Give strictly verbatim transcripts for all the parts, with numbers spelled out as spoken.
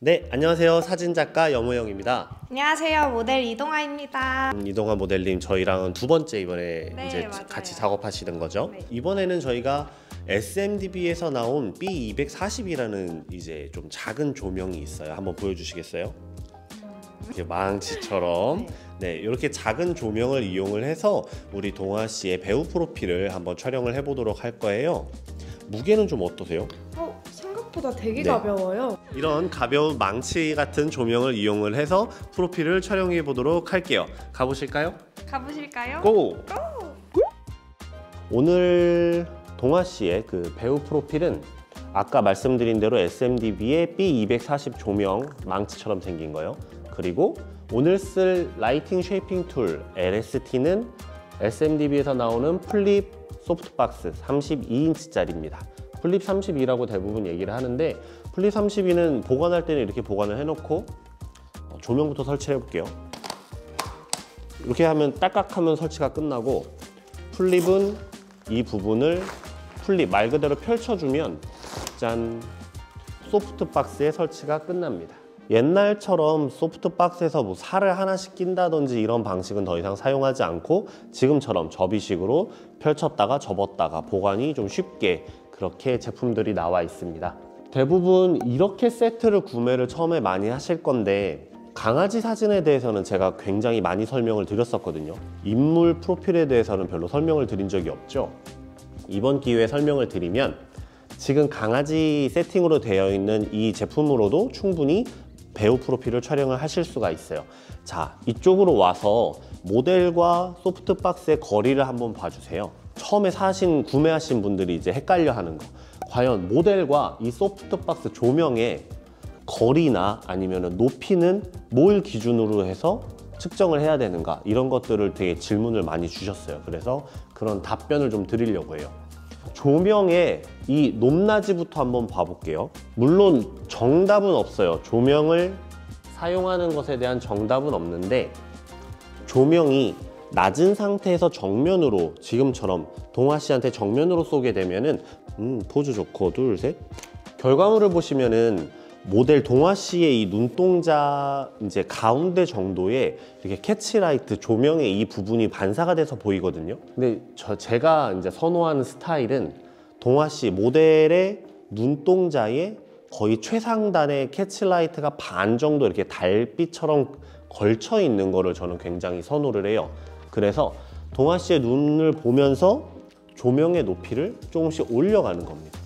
네, 안녕하세요. 사진작가 염호영입니다. 안녕하세요. 모델 이동아입니다. 음, 이동아 모델님, 저희랑은 두 번째 이번에 네, 이제 맞아요. 같이 작업하시는 거죠. 네. 이번에는 저희가 에스엠디비에서 나온 비 이백사십이라는 이제 좀 작은 조명이 있어요. 한번 보여주시겠어요? 이렇게 망치처럼 네. 네, 이렇게 작은 조명을 이용을 해서 우리 동아 씨의 배우 프로필을 한번 촬영을 해보도록 할 거예요. 무게는 좀 어떠세요? 어, 생각보다 되게 네. 가벼워요. 이런 가벼운 망치 같은 조명을 이용을 해서 프로필을 촬영해 보도록 할게요. 가보실까요? 가보실까요? 고! 오늘 동아 씨의 그 배우 프로필은 아까 말씀드린 대로 에스엠디비의 비 이백사십 조명 망치처럼 생긴 거예요. 그리고 오늘 쓸 라이팅 쉐이핑 툴 엘에스티는 에스엠디비에서 나오는 플립 소프트박스 삼십이 인치짜리입니다. 플립 삼십이라고 대부분 얘기를 하는데 플립 삼십이는 보관할 때는 이렇게 보관을 해놓고 조명부터 설치를 해볼게요. 이렇게 하면 딸깍하면 설치가 끝나고, 플립은 이 부분을 플립 말 그대로 펼쳐주면 짠, 소프트박스에 설치가 끝납니다. 옛날처럼 소프트박스에서 뭐 살을 하나씩 낀다든지 이런 방식은 더 이상 사용하지 않고 지금처럼 접이식으로 펼쳤다가 접었다가 보관이 좀 쉽게 그렇게 제품들이 나와 있습니다. 대부분 이렇게 세트를 구매를 처음에 많이 하실 건데, 강아지 사진에 대해서는 제가 굉장히 많이 설명을 드렸었거든요. 인물 프로필에 대해서는 별로 설명을 드린 적이 없죠. 이번 기회에 설명을 드리면, 지금 강아지 세팅으로 되어 있는 이 제품으로도 충분히 배우 프로필을 촬영을 하실 수가 있어요. 자, 이쪽으로 와서 모델과 소프트박스의 거리를 한번 봐주세요. 처음에 사신, 구매하신 분들이 이제 헷갈려 하는 거, 과연 모델과 이 소프트박스 조명의 거리나 아니면 높이는 뭘 기준으로 해서 측정을 해야 되는가, 이런 것들을 되게 질문을 많이 주셨어요. 그래서 그런 답변을 좀 드리려고 해요. 조명의 이 높낮이부터 한번 봐볼게요. 물론 정답은 없어요. 조명을 사용하는 것에 대한 정답은 없는데, 조명이 낮은 상태에서 정면으로, 지금처럼 동아 씨한테 정면으로 쏘게 되면은 음, 포즈 좋고, 둘, 셋. 결과물을 보시면은 모델 동아 씨의 이 눈동자 이제 가운데 정도에 이렇게 캐치라이트 조명의 이 부분이 반사가 돼서 보이거든요. 근데 저 제가 이제 선호하는 스타일은 동아 씨 모델의 눈동자에 거의 최상단의 캐치라이트가 반 정도 이렇게 달빛처럼 걸쳐 있는 거를 저는 굉장히 선호를 해요. 그래서 동아 씨의 눈을 보면서 조명의 높이를 조금씩 올려가는 겁니다.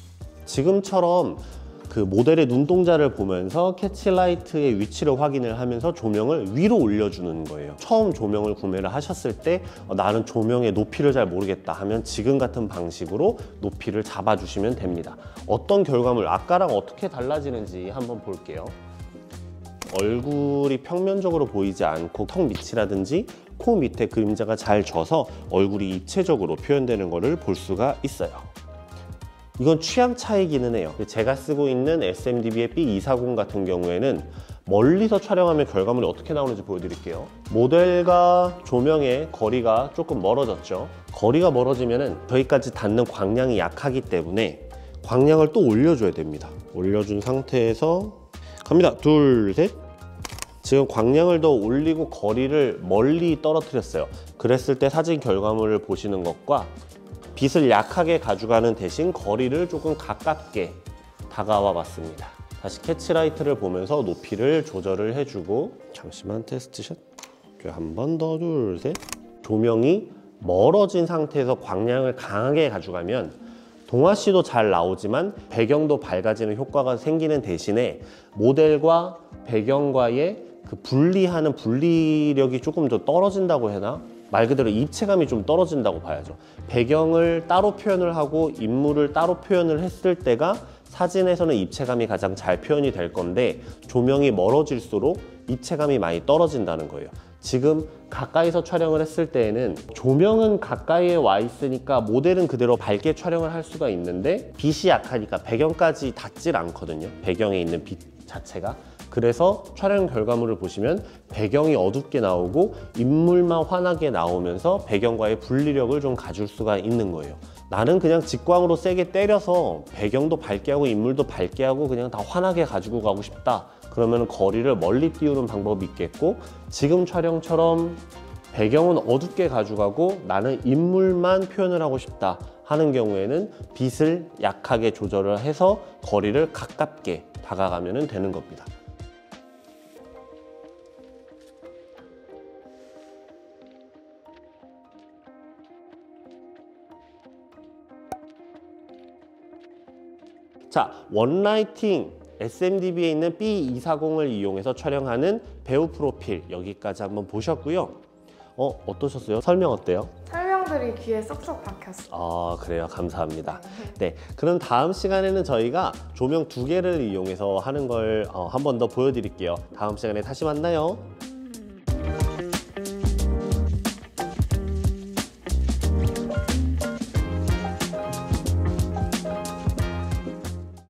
지금처럼 그 모델의 눈동자를 보면서 캐치라이트의 위치를 확인을 하면서 조명을 위로 올려주는 거예요. 처음 조명을 구매를 하셨을 때 어, 나는 조명의 높이를 잘 모르겠다 하면 지금 같은 방식으로 높이를 잡아주시면 됩니다. 어떤 결과물, 아까랑 어떻게 달라지는지 한번 볼게요. 얼굴이 평면적으로 보이지 않고 턱 밑이라든지 코 밑에 그림자가 잘 져서 얼굴이 입체적으로 표현되는 것을 볼 수가 있어요. 이건 취향 차이기는 해요. 제가 쓰고 있는 에스엠디비의 비 이백사십 같은 경우에는 멀리서 촬영하면 결과물이 어떻게 나오는지 보여드릴게요. 모델과 조명의 거리가 조금 멀어졌죠. 거리가 멀어지면은 저희까지 닿는 광량이 약하기 때문에 광량을 또 올려줘야 됩니다. 올려준 상태에서 갑니다. 둘, 셋. 지금 광량을 더 올리고 거리를 멀리 떨어뜨렸어요. 그랬을 때 사진 결과물을 보시는 것과 빛을 약하게 가져가는 대신 거리를 조금 가깝게 다가와 봤습니다. 다시 캐치라이트를 보면서 높이를 조절을 해주고, 잠시만 테스트샷. 한 번 더, 둘, 셋. 조명이 멀어진 상태에서 광량을 강하게 가져가면 동아 씨도 잘 나오지만 배경도 밝아지는 효과가 생기는 대신에 모델과 배경과의 그 분리하는 분리력이 조금 더 떨어진다고 해나? 말 그대로 입체감이 좀 떨어진다고 봐야죠. 배경을 따로 표현을 하고 인물을 따로 표현을 했을 때가 사진에서는 입체감이 가장 잘 표현이 될 건데, 조명이 멀어질수록 입체감이 많이 떨어진다는 거예요. 지금 가까이서 촬영을 했을 때에는 조명은 가까이에 와 있으니까 모델은 그대로 밝게 촬영을 할 수가 있는데, 빛이 약하니까 배경까지 닿질 않거든요. 배경에 있는 빛 자체가. 그래서 촬영 결과물을 보시면 배경이 어둡게 나오고 인물만 환하게 나오면서 배경과의 분리력을 좀 가질 수가 있는 거예요. 나는 그냥 직광으로 세게 때려서 배경도 밝게 하고 인물도 밝게 하고 그냥 다 환하게 가지고 가고 싶다 그러면 거리를 멀리 띄우는 방법이 있겠고, 지금 촬영처럼 배경은 어둡게 가져가고 나는 인물만 표현을 하고 싶다 하는 경우에는 빛을 약하게 조절을 해서 거리를 가깝게 다가가면 되는 겁니다. 자, 원라이팅 에스엠디비에 있는 비 이백사십을 이용해서 촬영하는 배우 프로필 여기까지 한번 보셨고요. 어, 어떠셨어요? 설명 어때요? 설명들이 귀에 쏙쏙 박혔어요. 아, 그래요. 감사합니다. 네, 그럼 다음 시간에는 저희가 조명 두 개를 이용해서 하는 걸 어, 한 번 더 보여드릴게요. 다음 시간에 다시 만나요.